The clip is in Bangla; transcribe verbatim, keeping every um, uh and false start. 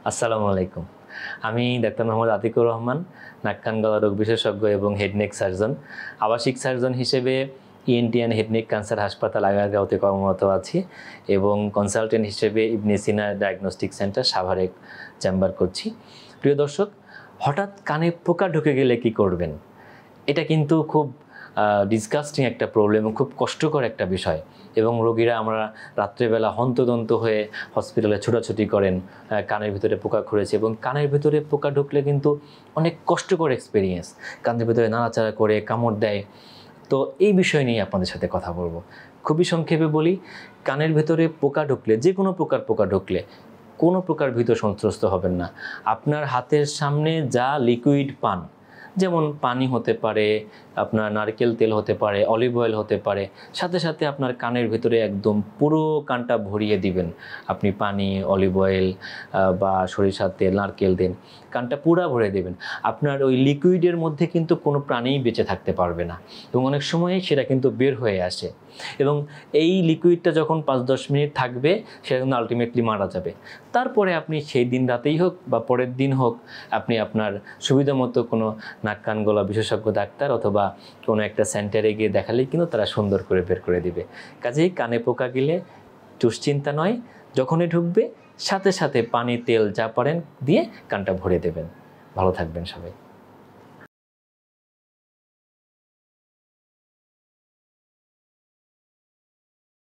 আসসালামু আলাইকুম। আমি ডাক্তার মোহাম্মদ আতিকুর রহমান, নাক কান গলা রোগ বিশেষজ্ঞ এবং হেড নেক সার্জন। আবাসিক সার্জন হিসেবে ENT and head neck cancer হাসপাতাল আগারগাঁওতে কর্মরত আছি এবং কনসালটেন্ট হিসেবে ইবনে সিনা ডায়াগনস্টিক সেন্টার সাভারে চেম্বার করছি। প্রিয় দর্শক, হঠাৎ কানে পোকা ঢুকে গেলে কি করবেন? এটা কিন্তু খুব ডিসগাস্টিং একটা প্রবলেম, খুব কষ্টকর একটা বিষয় এবং রোগীরা আমরা রাত্রেবেলা হন্তদন্ত হয়ে হসপিটালে ছোটাছুটি করেন, কানের ভিতরে পোকা ঘুরেছে এবং কানের ভিতরে পোকা ঢুকলে কিন্তু অনেক কষ্টকর এক্সপিরিয়েন্স। কানের ভিতরে নাড়াচাড়া করে কামড় দেয়। তো এই বিষয় নিয়ে আপনাদের সাথে কথা বলবো। খুবই সংক্ষেপে বলি, কানের ভিতরে পোকা ঢুকলে, যে কোনো প্রকার পোকা ঢুকলে কোনো প্রকার ভীত সন্ত্রস্ত হবেন না। আপনার হাতের সামনে যা লিকুইড পান, যেমন পানি হতে পারে, আপনার নারকেল তেল হতে পারে, অলিভ অয়েল হতে পারে, সাথে সাথে আপনার কানের ভিতরে একদম পুরো কানটা ভরিয়ে দিবেন। আপনি পানি, অলিভ অয়েল বা সরিষার তেল, নারকেল তেল, কানটা পুরা ভরে দেবেন। আপনার ওই লিকুইডের মধ্যে কিন্তু কোনো প্রাণীই বেঁচে থাকতে পারবে না এবং অনেক সময় সেটা কিন্তু বের হয়ে আসে এবং এই লিকুইডটা যখন পাঁচ দশ মিনিট থাকবে সেটা কিন্তু আলটিমেটলি মারা যাবে। তারপরে আপনি সেই দিন রাতেই হোক বা পরের দিন হোক, আপনি আপনার সুবিধা মতো কোনো নাক কান গলা বিশেষজ্ঞ ডাক্তার অথবা কোনো একটা সেন্টারে গিয়ে দেখালেই কিন্তু তারা সুন্দর করে বের করে দিবে। কাজেই কানে পোকা গেলে দুশ্চিন্তা নয়, যখনই ঢুকবে সাথে সাথে পানি, তেল যা পারেন দিয়ে কানটা ভরে দেবেন। ভালো থাকবেন সবাই।